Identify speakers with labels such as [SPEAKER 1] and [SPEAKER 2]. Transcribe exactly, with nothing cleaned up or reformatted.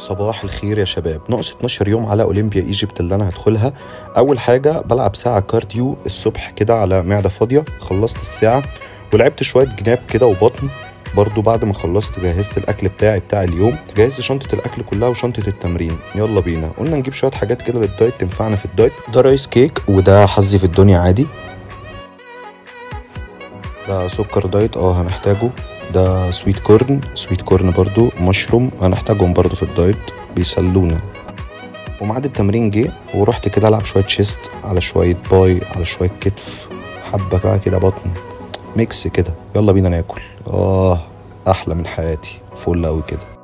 [SPEAKER 1] صباح الخير يا شباب. ناقص اتناشر يوم على اولمبيا ايجيبت اللي انا هدخلها. اول حاجه بلعب ساعه كارديو الصبح كده على معده فاضيه. خلصت الساعه ولعبت شويه جناب كده وبطن. برضو بعد ما خلصت جهزت الاكل بتاعي بتاع اليوم، جهزت شنطه الاكل كلها وشنطه التمرين. يلا بينا. قلنا نجيب شويه حاجات كده للدايت تنفعنا في الدايت. ده رايس كيك وده حظي في الدنيا عادي. ده سكر دايت اه هنحتاجه. ده سويت كورن، سويت كورن برضو مشروم هنحتاجهم برضو في الدايت بيسلونا. ومعاد التمرين جه ورحت كده العب شويه تشيست على شويه باي على شويه كتف، حبه بقى كده بطن، ميكس كده. يلا بينا ناكل. اه احلى من حياتي، فل قوي كده.